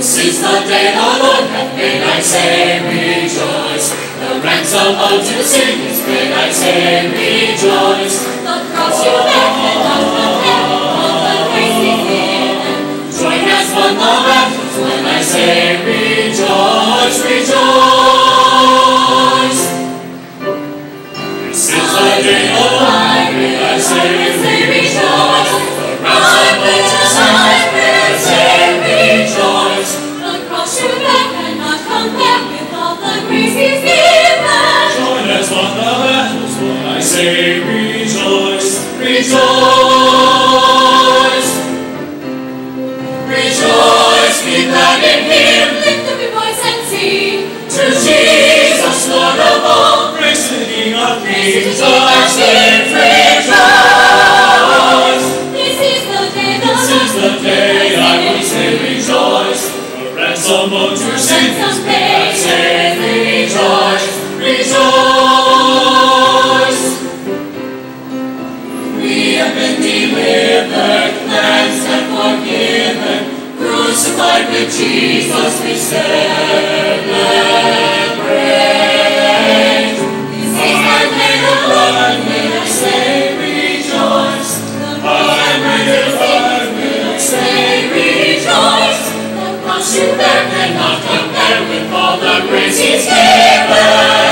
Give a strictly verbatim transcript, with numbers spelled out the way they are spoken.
This is the day the Lord hath made, I say rejoice. The ransom owed to sin is paid, I say rejoice. The cross you bear cannot compare, all the grace He's given. Joy has won the battles when I say rejoice, rejoice. This is the day the Lord hath made, I say rejoice. The ransom owed to sin is paid, I say rejoice. The cross you bear cannot compare with all the grace He's given. Joy has won the battles when I say rejoice, rejoice. Rejoice, be glad in Him, lift up your voice and sing. To Jesus, Lord of all, praise the King of Kings, our Savior, rejoice. This is the day, this is the day I will say rejoice. The ransom owed to sin is paid, I say rejoice, rejoice. We have been delivered, cleansed and forgiven, crucified with Jesus we celebrate. This is the day the Lord made, I say rejoice. The Lord will say rejoice. The cross you bear cannot compare with all the grace He's given.